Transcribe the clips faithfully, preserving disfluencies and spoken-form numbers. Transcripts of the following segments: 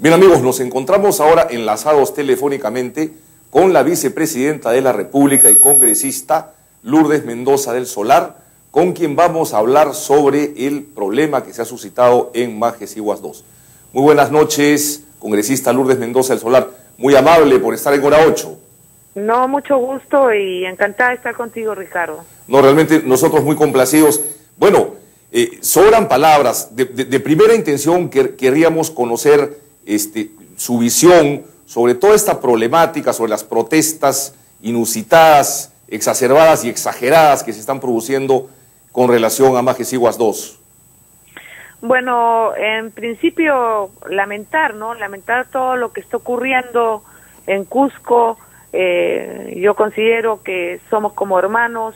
Bien amigos, nos encontramos ahora enlazados telefónicamente con la vicepresidenta de la República y congresista Lourdes Mendoza del Solar, con quien vamos a hablar sobre el problema que se ha suscitado en Majesiguas dos. Muy buenas noches, congresista Lourdes Mendoza del Solar. Muy amable por estar en hora ocho. No, mucho gusto y encantada de estar contigo, Ricardo. No, realmente nosotros muy complacidos. Bueno, eh, sobran palabras. De, de, de primera intención que, querríamos conocer este, su visión sobre toda esta problemática, sobre las protestas inusitadas, exacerbadas y exageradas que se están produciendo con relación a Majesiguas dos. Bueno, en principio lamentar, ¿no? Lamentar todo lo que está ocurriendo en Cusco. Eh, yo considero que somos como hermanos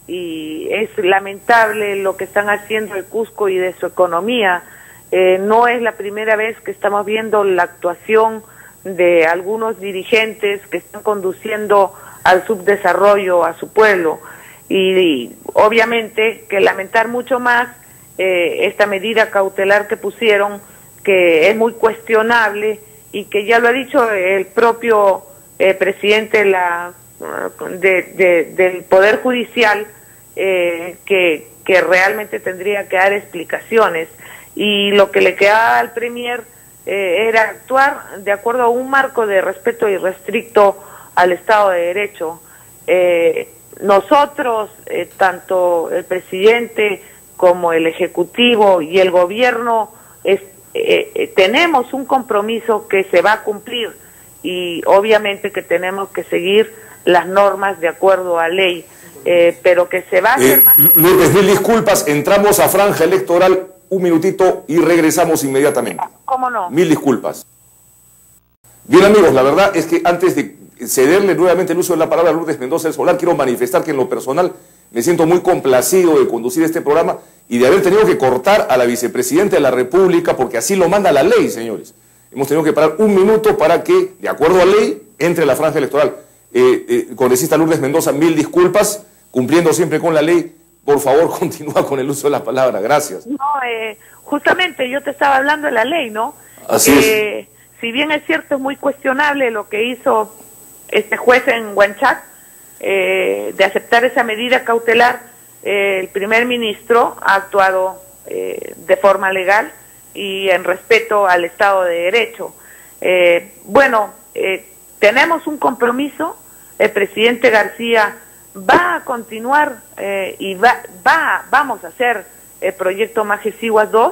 y es lamentable lo que están haciendo el Cusco y de su economía. Eh, no es la primera vez que estamos viendo la actuación de algunos dirigentes que están conduciendo al subdesarrollo a su pueblo y, y obviamente que lamentar mucho más eh, esta medida cautelar que pusieron, que es muy cuestionable y que ya lo ha dicho el propio eh, presidente de la, de, de, del Poder Judicial, eh, que, que realmente tendría que dar explicaciones. Y lo que le quedaba al Premier eh, era actuar de acuerdo a un marco de respeto irrestricto al Estado de Derecho. Eh, nosotros, eh, tanto el presidente como el Ejecutivo y el Gobierno, es, eh, eh, tenemos un compromiso que se va a cumplir y obviamente que tenemos que seguir las normas de acuerdo a ley, eh, pero que se va a hacer... Eh, Lourdes, mil disculpas, entramos a franja electoral. Un minutito y regresamos inmediatamente. ¿Cómo no? Mil disculpas. Bien amigos, la verdad es que antes de cederle nuevamente el uso de la palabra a Lourdes Mendoza del Solar, quiero manifestar que en lo personal me siento muy complacido de conducir este programa y de haber tenido que cortar a la vicepresidenta de la República, porque así lo manda la ley, señores. Hemos tenido que parar un minuto para que, de acuerdo a ley, entre la franja electoral. Eh, eh, congresista Lourdes Mendoza, mil disculpas, cumpliendo siempre con la ley. Por favor, continúa con el uso de la palabra. Gracias. No, eh, justamente yo te estaba hablando de la ley, ¿no? Así eh, es. Si bien es cierto, es muy cuestionable lo que hizo este juez en Huanchac, eh, de aceptar esa medida cautelar, eh, el primer ministro ha actuado eh, de forma legal y en respeto al Estado de Derecho. Eh, bueno, eh, tenemos un compromiso, el presidente García va a continuar eh, y va, va, vamos a hacer el proyecto Majesiguas dos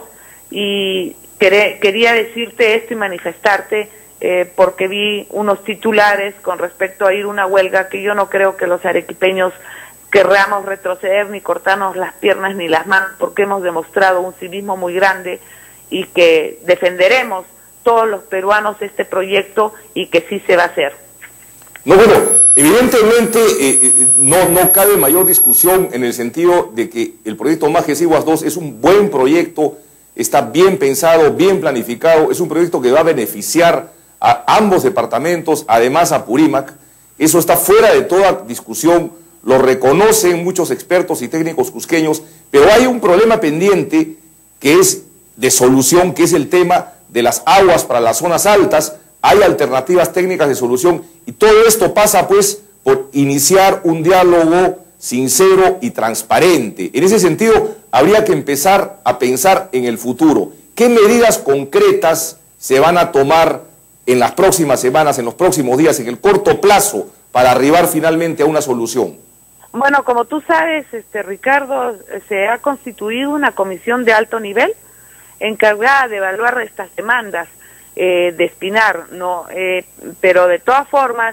y quere, quería decirte esto y manifestarte eh, porque vi unos titulares con respecto a ir a una huelga que yo no creo que los arequipeños querramos retroceder ni cortarnos las piernas ni las manos porque hemos demostrado un civismo muy grande y que defenderemos todos los peruanos este proyecto y que sí se va a hacer. No, bueno, evidentemente eh, no, no cabe mayor discusión en el sentido de que el proyecto Majesiguas dos es un buen proyecto, está bien pensado, bien planificado, es un proyecto que va a beneficiar a ambos departamentos, además a Purímac. Eso está fuera de toda discusión, lo reconocen muchos expertos y técnicos cusqueños, pero hay un problema pendiente que es de solución, que es el tema de las aguas para las zonas altas. Hay alternativas técnicas de solución y todo esto pasa pues por iniciar un diálogo sincero y transparente. En ese sentido, habría que empezar a pensar en el futuro. ¿Qué medidas concretas se van a tomar en las próximas semanas, en los próximos días, en el corto plazo, para arribar finalmente a una solución? Bueno, como tú sabes, este Ricardo, se ha constituido una comisión de alto nivel encargada de evaluar estas demandas. Eh, de Espinar, no, eh, pero de todas formas,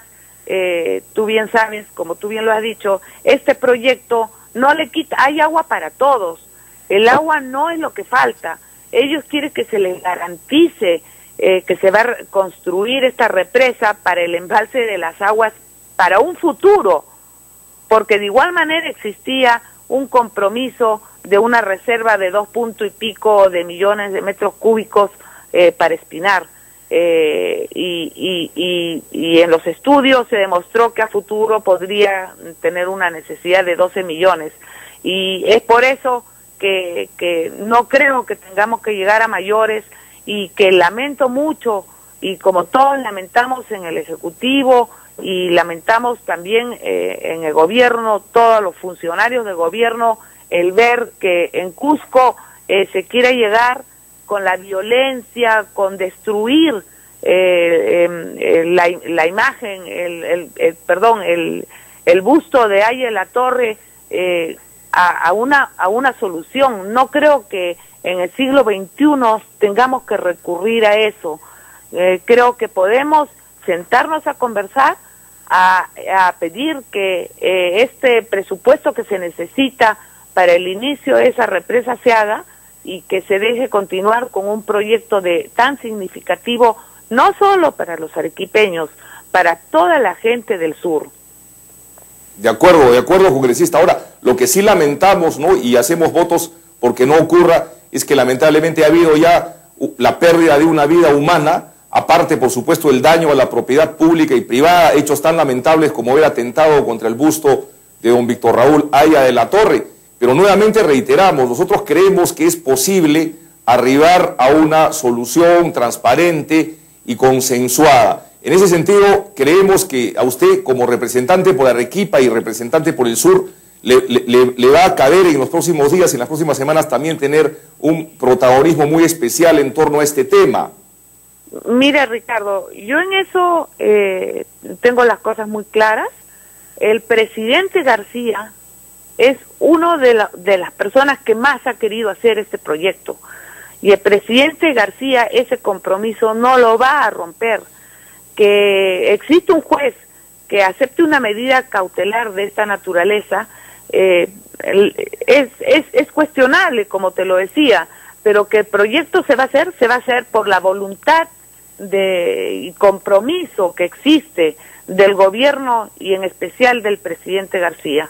eh, tú bien sabes, como tú bien lo has dicho, este proyecto no le quita, hay agua para todos, el agua no es lo que falta, ellos quieren que se les garantice eh, que se va a construir esta represa para el embalse de las aguas para un futuro, porque de igual manera existía un compromiso de una reserva de dos punto y pico de millones de metros cúbicos Eh, para Espinar eh, y, y, y, y en los estudios se demostró que a futuro podría tener una necesidad de doce millones y es por eso que, que no creo que tengamos que llegar a mayores y que lamento mucho y como todos lamentamos en el Ejecutivo y lamentamos también eh, en el gobierno, todos los funcionarios del gobierno, el ver que en Cusco eh, se quiere llegar con la violencia, con destruir eh, eh, la, la imagen, el, el, el perdón, el, el busto de Aya La Torre eh, a, a, una, a una solución. No creo que en el siglo veintiuno tengamos que recurrir a eso. Eh, creo que podemos sentarnos a conversar, a, a pedir que eh, este presupuesto que se necesita para el inicio de esa represa se haga y que se deje continuar con un proyecto de tan significativo, no solo para los arequipeños, para toda la gente del sur. De acuerdo, de acuerdo, congresista. Ahora, lo que sí lamentamos, ¿no?, y hacemos votos porque no ocurra, es que lamentablemente ha habido ya la pérdida de una vida humana, aparte, por supuesto, el daño a la propiedad pública y privada, hechos tan lamentables como haber atentado contra el busto de don Víctor Raúl Aya de la Torre. Pero nuevamente reiteramos, nosotros creemos que es posible arribar a una solución transparente y consensuada. En ese sentido, creemos que a usted, como representante por Arequipa y representante por el sur, le, le, le va a caber en los próximos días y en las próximas semanas también tener un protagonismo muy especial en torno a este tema. Mire, Ricardo, yo en eso eh, tengo las cosas muy claras. El presidente García es uno de, la, de las personas que más ha querido hacer este proyecto. Y el presidente García ese compromiso no lo va a romper. Que existe un juez que acepte una medida cautelar de esta naturaleza eh, es, es, es cuestionable, como te lo decía, pero que el proyecto se va a hacer, se va a hacer por la voluntad de, y compromiso que existe del gobierno y en especial del presidente García.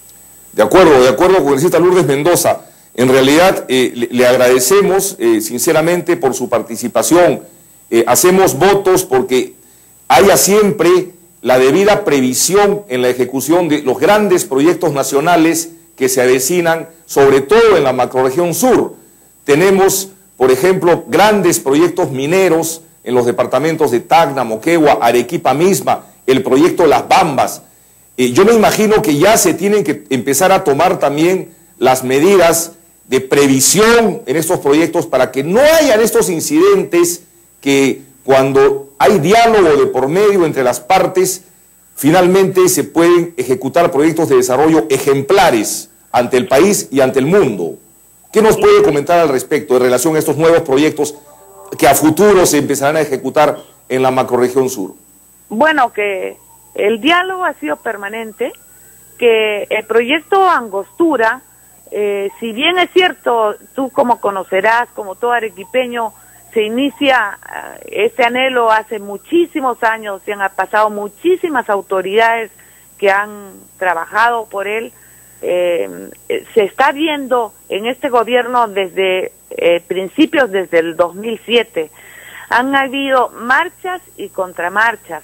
De acuerdo, de acuerdo, congresista Lourdes Mendoza. En realidad eh, le, le agradecemos eh, sinceramente por su participación. Eh, hacemos votos porque haya siempre la debida previsión en la ejecución de los grandes proyectos nacionales que se avecinan, sobre todo en la macrorregión sur. Tenemos, por ejemplo, grandes proyectos mineros en los departamentos de Tacna, Moquegua, Arequipa misma, el proyecto Las Bambas. Eh, yo me imagino que ya se tienen que empezar a tomar también las medidas de previsión en estos proyectos para que no hayan estos incidentes que cuando hay diálogo de por medio entre las partes, finalmente se pueden ejecutar proyectos de desarrollo ejemplares ante el país y ante el mundo. ¿Qué nos puede comentar al respecto en relación a estos nuevos proyectos que a futuro se empezarán a ejecutar en la macrorregión sur? Bueno, que el diálogo ha sido permanente, que el proyecto Angostura, eh, si bien es cierto, tú como conocerás, como todo arequipeño, se inicia uh, este anhelo hace muchísimos años, y han pasado muchísimas autoridades que han trabajado por él. Eh, se está viendo en este gobierno desde eh, principios, desde el dos mil siete. Han habido marchas y contramarchas,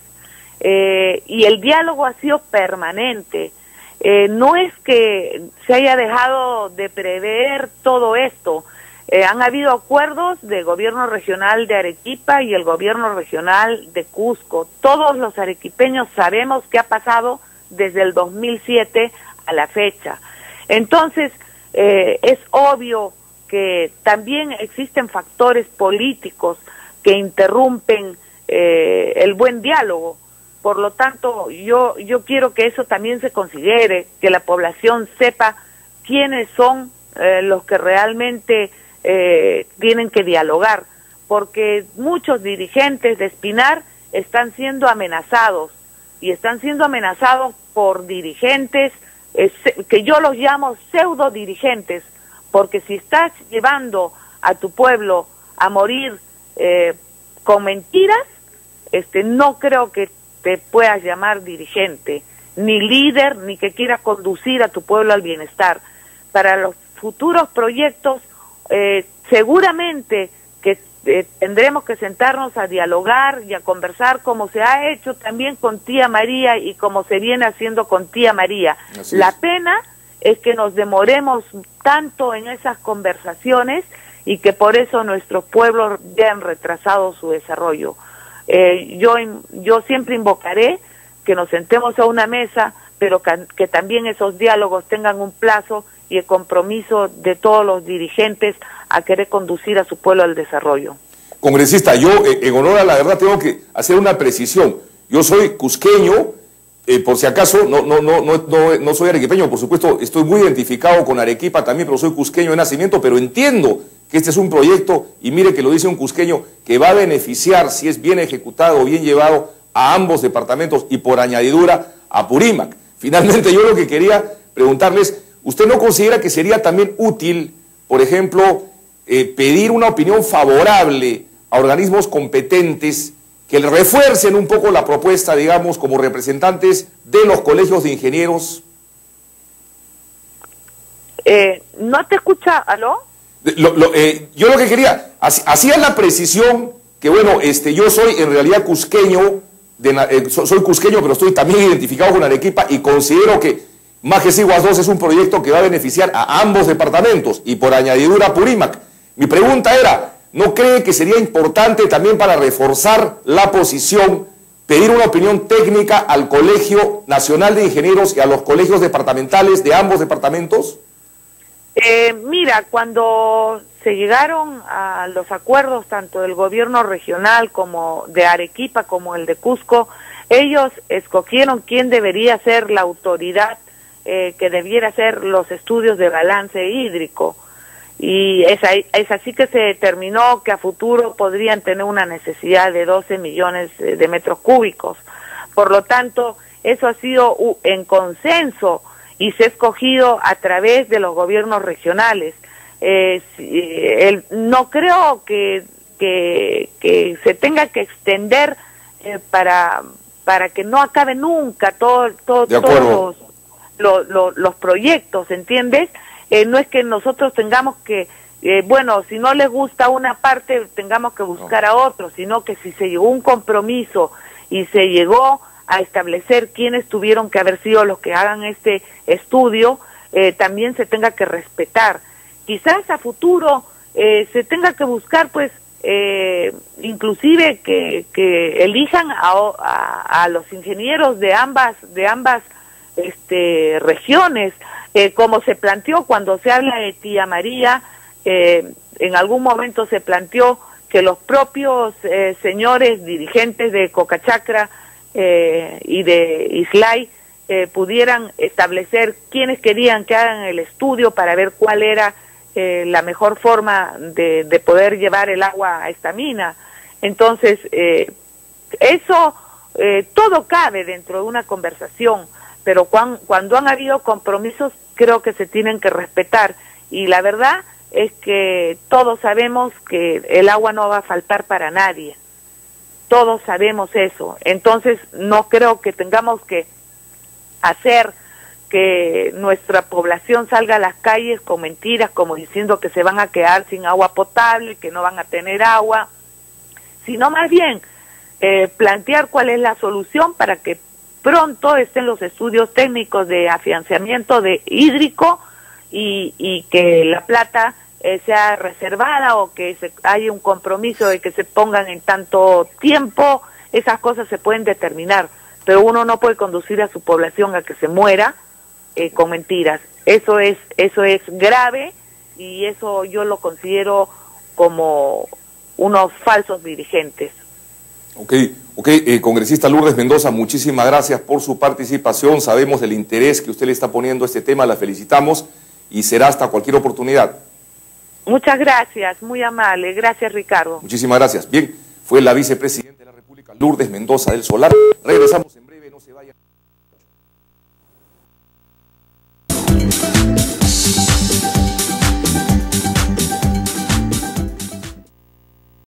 eh, y el diálogo ha sido permanente. Eh, no es que se haya dejado de prever todo esto. Eh, han habido acuerdos del gobierno regional de Arequipa y el gobierno regional de Cusco. Todos los arequipeños sabemos qué ha pasado desde el dos mil siete a la fecha. Entonces, eh, es obvio que también existen factores políticos que interrumpen eh, el buen diálogo. Por lo tanto, yo, yo quiero que eso también se considere, que la población sepa quiénes son eh, los que realmente eh, tienen que dialogar, porque muchos dirigentes de Espinar están siendo amenazados, y están siendo amenazados por dirigentes eh, que yo los llamo pseudo dirigentes, porque si estás llevando a tu pueblo a morir eh, con mentiras, este, no creo que te puedas llamar dirigente, ni líder, ni que quiera conducir a tu pueblo al bienestar. Para los futuros proyectos, eh, seguramente que eh, tendremos que sentarnos a dialogar y a conversar, como se ha hecho también con tía María y como se viene haciendo con tía María. Así La es. Pena es que nos demoremos tanto en esas conversaciones y que por eso nuestros pueblos vean retrasado su desarrollo. Eh, yo, yo siempre invocaré que nos sentemos a una mesa, pero que, que también esos diálogos tengan un plazo y el compromiso de todos los dirigentes a querer conducir a su pueblo al desarrollo. Congresista, yo eh, en honor a la verdad tengo que hacer una precisión. Yo soy cusqueño, eh, por si acaso, no, no, no, no, no, no soy arequipeño, por supuesto, estoy muy identificado con Arequipa también, pero soy cusqueño de nacimiento, pero entiendo que este es un proyecto, y mire que lo dice un cusqueño, que va a beneficiar, si es bien ejecutado, bien llevado, a ambos departamentos y por añadidura a Apurímac. Finalmente, yo lo que quería preguntarles, ¿usted no considera que sería también útil, por ejemplo, eh, pedir una opinión favorable a organismos competentes que le refuercen un poco la propuesta, digamos, como representantes de los colegios de ingenieros? Eh, ¿No te escucha? ¿Aló? Lo, lo, eh, yo lo que quería, hacía la precisión que, bueno, este, yo soy en realidad cusqueño, de, eh, soy cusqueño, pero estoy también identificado con Arequipa y considero que Majes-Iguas dos es un proyecto que va a beneficiar a ambos departamentos y por añadidura a Apurímac. Mi pregunta era, ¿no cree que sería importante también para reforzar la posición pedir una opinión técnica al Colegio Nacional de Ingenieros y a los colegios departamentales de ambos departamentos? Eh, mira, cuando se llegaron a los acuerdos tanto del gobierno regional como de Arequipa como el de Cusco, ellos escogieron quién debería ser la autoridad eh, que debiera hacer los estudios de balance hídrico. Y es, ahí, es así que se determinó que a futuro podrían tener una necesidad de doce millones de metros cúbicos. Por lo tanto, eso ha sido en consenso y se ha escogido a través de los gobiernos regionales. Eh, el, no creo que, que, que se tenga que extender eh, para, para que no acabe nunca todo, todo, todos los, los, los, los proyectos, ¿entiendes? Eh, no es que nosotros tengamos que, eh, bueno, si no les gusta una parte, tengamos que buscar no. a otro, sino que si se llegó a un compromiso y se llegó a establecer quiénes tuvieron que haber sido los que hagan este estudio, eh, también se tenga que respetar. Quizás a futuro eh, se tenga que buscar, pues, eh, inclusive que, que elijan a, a, a los ingenieros de ambas, de ambas este, regiones, eh, como se planteó cuando se habla de Tía María, eh, en algún momento se planteó que los propios eh, señores dirigentes de Cocachacra Eh, y de Islay eh, pudieran establecer quiénes querían que hagan el estudio para ver cuál era eh, la mejor forma de, de poder llevar el agua a esta mina. Entonces, eh, eso, eh, todo cabe dentro de una conversación, pero cuan, cuando han habido compromisos, creo que se tienen que respetar. Y la verdad es que todos sabemos que el agua no va a faltar para nadie. Todos sabemos eso, entonces no creo que tengamos que hacer que nuestra población salga a las calles con mentiras, como diciendo que se van a quedar sin agua potable, que no van a tener agua, sino más bien eh, plantear cuál es la solución para que pronto estén los estudios técnicos de afianzamiento de hídrico y, y que la plata Eh, sea reservada o que se, haya un compromiso de que se pongan en tanto tiempo. Esas cosas se pueden determinar, pero uno no puede conducir a su población a que se muera eh, con mentiras. Eso es, eso es grave y eso yo lo considero como unos falsos dirigentes. Ok, ok, eh, congresista Lourdes Mendoza, muchísimas gracias por su participación. Sabemos del interés que usted le está poniendo a este tema, la felicitamos y será hasta cualquier oportunidad. Muchas gracias, muy amable. Gracias, Ricardo. Muchísimas gracias. Bien, fue la vicepresidenta de la República, Lourdes Mendoza del Solar. Regresamos en